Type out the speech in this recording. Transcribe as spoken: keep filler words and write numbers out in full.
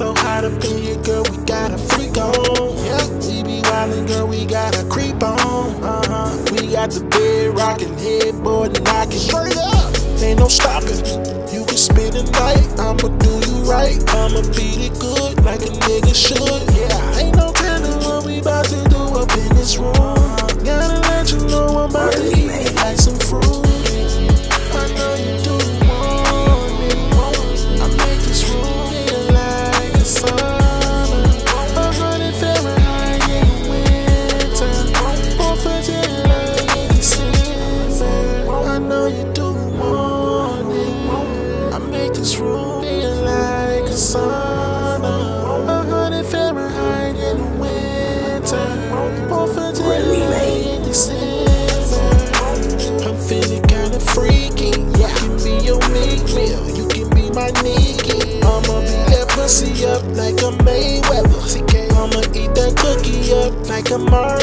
go hot up in here, girl, we got a freak on. Yeah, we be wildin', girl, we got a creep on. Uh-huh, we got the bed rockin', headboard knockin'. Straight up, ain't no stopping. You can spend the night, I'ma do you right. I'ma beat it good, like a nigga should. Yeah, ain't no telling what we bout to do up in this room. Gotta let you know I'm about to eat it like some fruit. I know you do want it. I make this room feel like a sauna. A hundred Fahrenheit in the winter, Fourth of July in December. I know you do want it. I make this room feel like a sauna. A hundred Fahrenheit in the winter, Fourth of July in December. I'm feeling kinda freaky. You can be your meat meal, you can be my Nikki. I'ma beat that pussy up like a Mayweather. C K, I'ma eat that cookie up like a Mar.